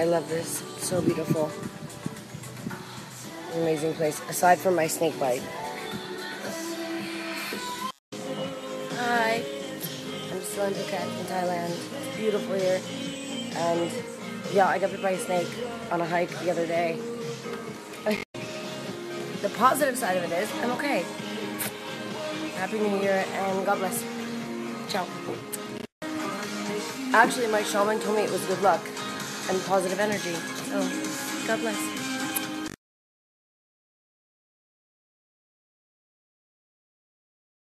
I love this. It's so beautiful. Amazing place, aside from my snake bite. Hi. I'm still in Phuket in Thailand. It's beautiful here. And yeah, I got bit by a snake on a hike the other day. The positive side of it is I'm okay. Happy New Year and God bless. Ciao. Actually, my shaman told me it was good luck and positive energy. So, God bless.